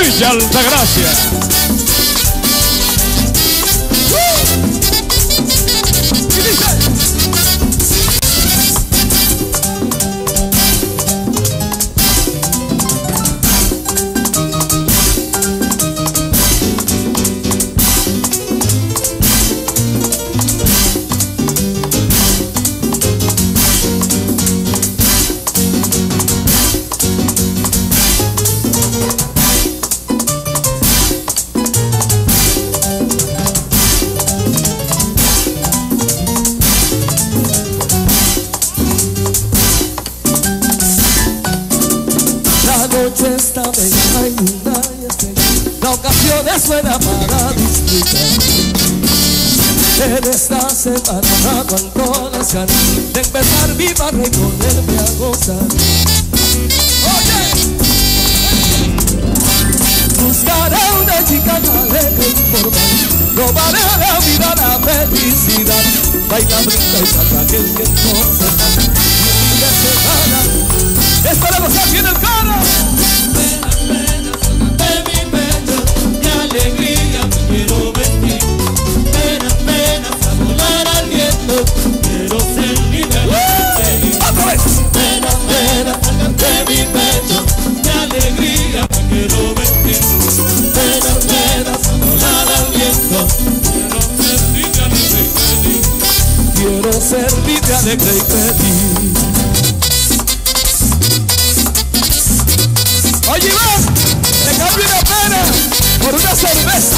Villa Altagracia. Esta bella y luna y estrella, la ocasión es buena para disfrutar. En esta semana cuanto las ganas de empezar mi barra y ponerme a gozar. Oye, buscaré una chica alegre y formal, robaré a la vida la felicidad. Baila, brinda y saca que el viento se va. Y de semana es para gozar bien el cara. Alegría, me quiero vestir. Penas, penas, a volar al viento. Quiero ser libre, feliz. Penas, penas, sácate mi pecho. De alegría, me quiero vestir. Penas, penas, a volar al viento. Quiero ser libre, alegre y feliz. Quiero ser libre, alegre y feliz. Oye, Iván, te cambio una pena por una cerveza.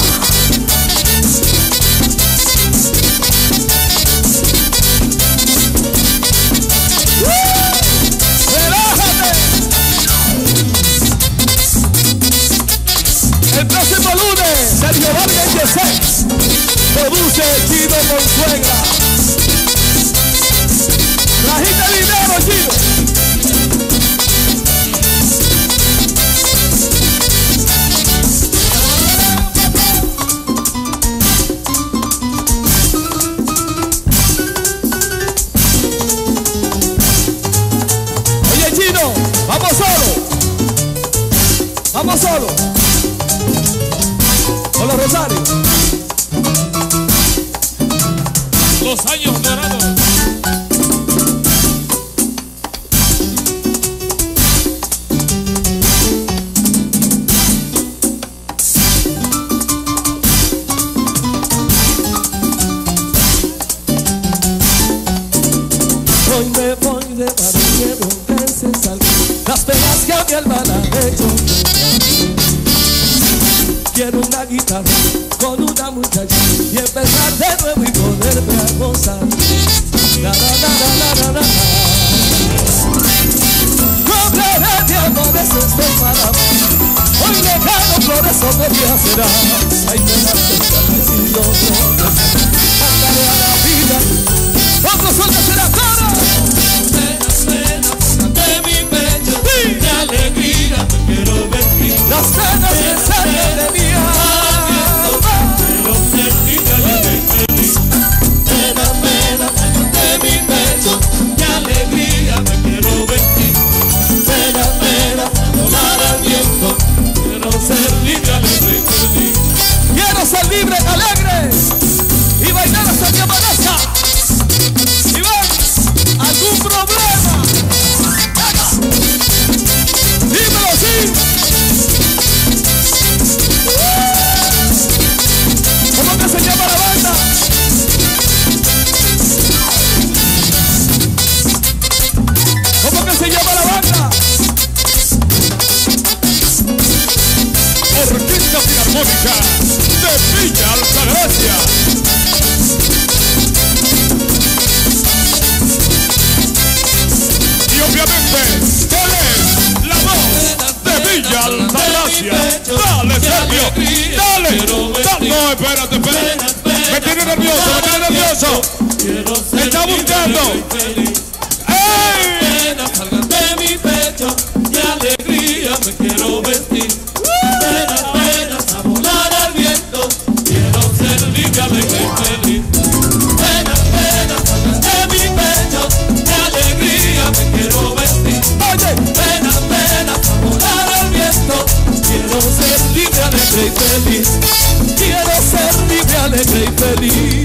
¡Relájate! El próximo lunes, Sergio Vargas y Yesé produce Chino Consuegra. Trajiste dinero, Chino. Vamos solo. Vamos solo. Hola, Rosario. Los años dorados. Hoy me voy de barrio que se salga las penas que a mi alma la han hecho. Quiero una guitarra con una muchacha y empezar de nuevo y ponerme a gozar. La, la, la, la, la, la, la. Cobraré de amores estoy para mí. Hoy lejano flores otro día será. Hay penas que si yo no cantaré a la vida. Otro sol que será cara. Penas, penas, de mi pecho. De alegría, me quiero vestir. Las penas que salen de mi alma. Quiero ser libre, alegre y feliz. Penas, penas, de mi pecho. De alegría, me quiero vestir. Penas, penas, volar al viento. Quiero ser libre, alegre y feliz. Quiero ser libre, alegre y bailar hasta que amanezca. Iván, ¿algún problema? Dímelo así. ¿Cómo que se llama la banda? ¿Cómo que se llama la banda? Orquesta Filarmónica de Villa Altagracia. Y obviamente, él es la voz de Villa Altagracia. Dale, Sergio, dale. No, espérate, espérate. Me tiene nervioso. Me está buscando. ¡Ey! Salgan de mi pecho, de alegría me quiero vestir. Penas, penas, a volar al viento. Quiero ser libre, alegre y feliz. Penas, penas, salgan de mi pecho, de alegría me quiero vestir. Oye, Penas, penas, a volar al viento. Quiero ser libre. feliz. Quiero ser libre, alegre y feliz.